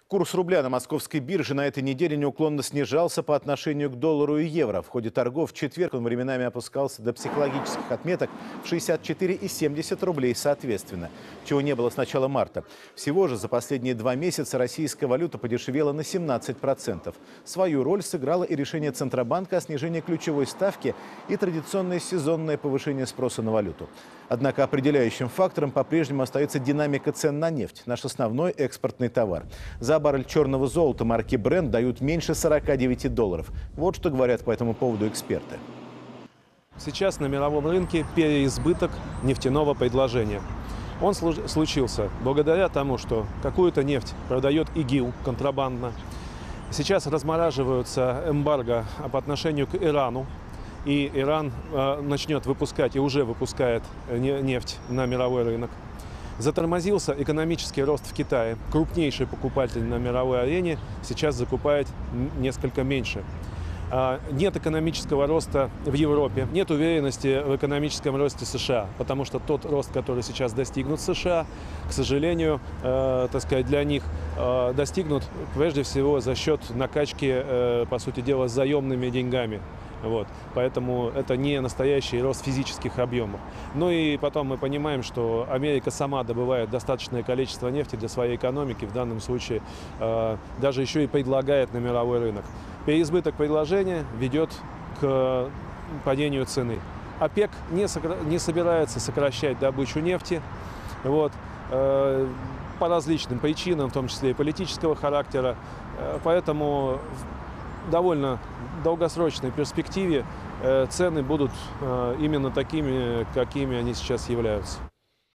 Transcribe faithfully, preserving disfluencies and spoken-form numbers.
Курс рубля на московской бирже на этой неделе неуклонно снижался по отношению к доллару и евро. В ходе торгов в четверг он временами опускался до психологических отметок в шестьдесят четыре и семьдесят рублей соответственно, чего не было с начала марта. Всего же за последние два месяца российская валюта подешевела на семнадцать процентов. Свою роль сыграло и решение Центробанка о снижении ключевой ставки и традиционное сезонное повышение спроса на валюту. Однако определяющим фактором по-прежнему остается динамика цен на нефть, наш основной экспортный товар. За баррель черного золота марки Brent дают меньше сорока девяти долларов. Вот что говорят по этому поводу эксперты. Сейчас на мировом рынке переизбыток нефтяного предложения. Он случился благодаря тому, что какую-то нефть продает ИГИЛ контрабандно. Сейчас размораживаются эмбарго по отношению к Ирану. И Иран э, начнет выпускать и уже выпускает нефть на мировой рынок. Затормозился экономический рост в Китае. Крупнейший покупатель на мировой арене сейчас закупает несколько меньше. Нет экономического роста в Европе, нет уверенности в экономическом росте США, потому что тот рост, который сейчас достигнут США, к сожалению, э, так сказать, для них э, достигнут прежде всего за счет накачки, э, по сути дела, заемными деньгами. Вот. Поэтому это не настоящий рост физических объемов. Ну и потом мы понимаем, что Америка сама добывает достаточное количество нефти для своей экономики, в данном случае э, даже еще и предлагает на мировой рынок. Переизбыток предложения ведет к падению цены. ОПЕК не, сокра... не собирается сокращать добычу нефти вот, э, по различным причинам, в том числе и политического характера. Э, поэтому в довольно долгосрочной перспективе э, цены будут э, именно такими, какими они сейчас являются.